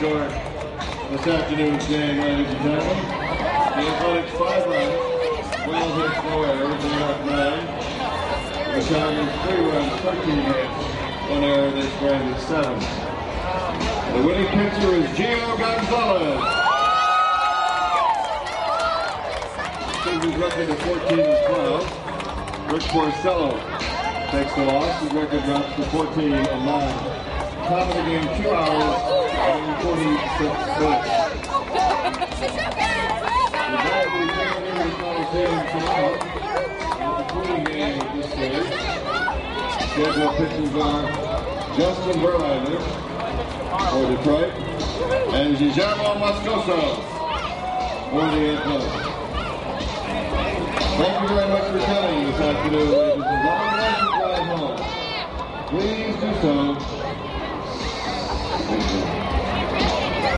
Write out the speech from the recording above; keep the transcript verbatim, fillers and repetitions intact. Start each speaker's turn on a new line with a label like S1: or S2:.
S1: score this afternoon's game, ladies and gentlemen. The Athletics five runs, well hits, no errors, they have nine. The Tigers three runs, thirteen hits, one error, they stranded seven. The winning pitcher is Gio Gonzalez. His record of fourteen and twelve. Rick Porcello takes the loss. His record drops to fourteen and nine. Top of the game, two hours and forty-six minutes. The ball will be taken into the Coliseum tomorrow with the queen game of this series. Scheduled pitchers are Justin Verlander for Detroit and Guillermo Moscoso for the Athletics. Thank you very much for coming this afternoon, ladies and gentlemen. As you drive home, please do so.